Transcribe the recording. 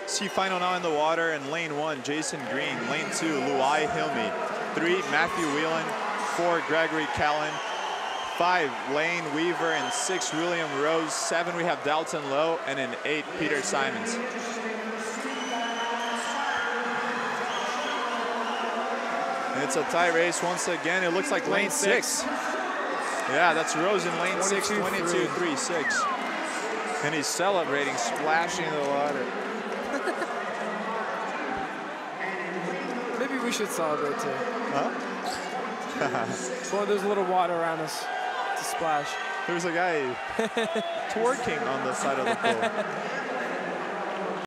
C final now in the water. In lane 1, Jason Green. Lane 2, Luai Hilmi. 3, Matthew Whelan. 4, Gregory Callan. 5, Lane Weaver. And 6, William Rose. 7, we have Dalton Lowe. And in 8, Peter Simons. And it's a tight race once again. It looks like lane 6. Yeah, that's Rose in lane 6, 22.36. And he's celebrating, splashing in the water. Maybe we should celebrate too. Huh? Well, there's a little water around us to splash. There's a guy twerking on the side of the pool.